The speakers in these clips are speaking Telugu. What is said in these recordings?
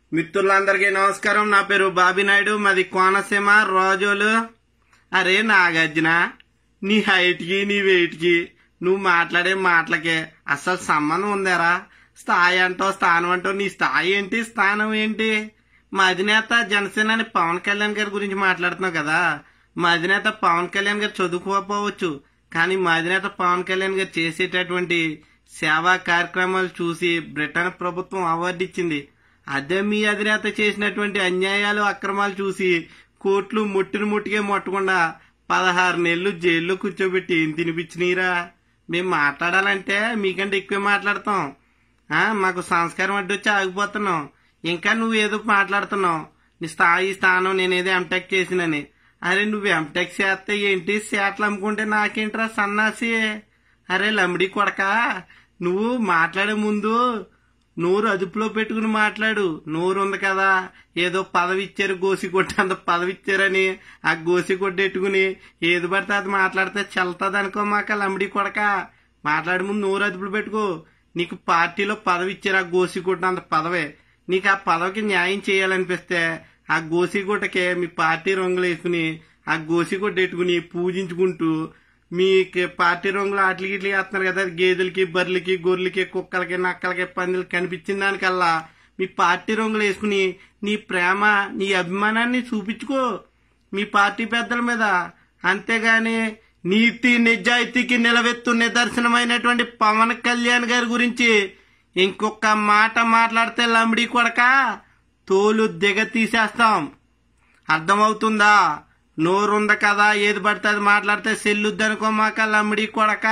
మిత్రులందరికీ నమస్కారం. నా పేరు బాబీ నాయుడు, మాది కోనసీమ రాజోలు. అరే నాగార్జున, నీ హైట్ కి నీ వెయిట్ కి నువ్వు మాట్లాడే మాటలకే అసలు సంబంధం ఉందారా? స్థాయి అంటావు, స్థానం అంటావు. నీ స్థాయి ఏంటి, స్థానం ఏంటి? మా అధినేత జనసేన అని పవన్ కళ్యాణ్ గారి గురించి మాట్లాడుతున్నావు కదా. మా అధినేత పవన్ కళ్యాణ్ గారు చదువుకోకపోవచ్చు, కానీ మా అధినేత పవన్ కళ్యాణ్ గారు చేసేటటువంటి సేవా కార్యక్రమాలు చూసి బ్రిటన్ ప్రభుత్వం అవార్డు ఇచ్చింది. అదే మీ అధినేత చేసినటువంటి అన్యాయాలు అక్రమాలు చూసి కోర్టులు ముట్టికే ముట్టకుండా 16 నెలలు జైల్లో కూర్చోబెట్టి తినిపించినీరా. మేము మాట్లాడాలంటే మీకంటే ఎక్కువ మాట్లాడతాం. మాకు సంస్కారం అడ్డొచ్చి ఆగిపోతున్నాం. ఇంకా నువ్వు ఏదో మాట్లాడుతున్నావు, నీ స్థాయి స్థానం నేనేదో ఎంటెక్ చేసినని. అరే నువ్వు ఎంటెక్ చేస్తే ఏంటి, సేటలు అమ్ముకుంటే నాకేంట్రా సన్నాసి? అరే లంబడి కొడక, నువ్వు మాట్లాడే ముందు నోరు అదుపులో పెట్టుకుని మాట్లాడు. నోరు ఉంది కదా, ఏదో పదవి ఇచ్చారు గోసిగొట్ట, అంత పదవి ఇచ్చారని ఆ గోసిగొడ్డెట్టుకుని ఏది పడితే అది మాట్లాడితే చెల్తుంది అనుకో. మాక లంబడి కొడక, మాట్లాడే ముందు నోరు అదుపులో పెట్టుకో. నీకు పార్టీలో పదవి ఇచ్చారు, ఆ గోసిగొట్ట అంత పదవే. నీకు ఆ పదవికి న్యాయం చేయాలనిపిస్తే ఆ గోసిగొట్టకే మీ పార్టీ రంగులు వేసుకుని ఆ గోసిగొడ్డెట్టుకుని పూజించుకుంటూ మీ పార్టీ రంగులు ఆటలు గిట్లు వేస్తున్నారు కదా, గేదెలకి బర్రెలకి గొర్రెలకి కుక్కలకి నక్కలకి పందులకి కనిపించిన దానికల్లా మీ పార్టీ రంగులు వేసుకుని నీ ప్రేమ నీ అభిమానాన్ని చూపించుకో మీ పార్టీ పెద్దల మీద. అంతేగాని నీతి నిజాయితీకి నిలవెత్తు నిదర్శనమైనటువంటి పవన్ కళ్యాణ్ గారి గురించి ఇంకొక మాట మాట్లాడితే లంబడి కొడక తోలు దిగ తీసేస్తాం. అర్థమవుతుందా? నోరుంది కదా, ఏది పడితే అది మాట్లాడితే సెల్లుద్దనుకో మాక లంబడి కొడక.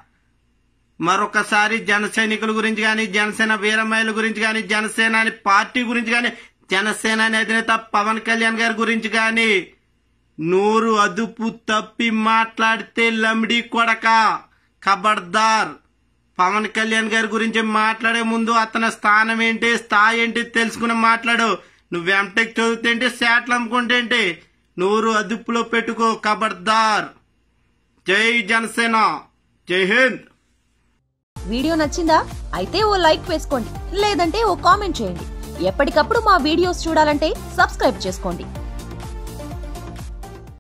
మరొకసారి జన సైనికుల గురించి గాని, జనసేన వీరమహిళల గురించి గాని, జనసేన పార్టీ గురించి గాని, జనసేన అధినేత పవన్ కళ్యాణ్ గారి గురించి గాని నోరు అదుపు తప్పి మాట్లాడితే లంబడి కొడక ఖబర్దార్. పవన్ కళ్యాణ్ గారి గురించి మాట్లాడే ముందు అతని స్థానం ఏంటి, స్థాయి ఏంటి తెలుసుకుని మాట్లాడు. నువ్వు ఎంటెక్ చదువుతేంటి, సేట్లు అమ్ముకుంటేంటి, నోరు అదుపులో పెట్టుకో ఖబర్దార్. జై జనసేన, జై హింద్. వీడియో నచ్చిందా? అయితే ఓ లైక్ వేసుకోండి, లేదంటే ఓ కామెంట్ చేయండి. ఎప్పటికప్పుడు మా వీడియోస్ చూడాలంటే సబ్స్క్రైబ్ చేసుకోండి.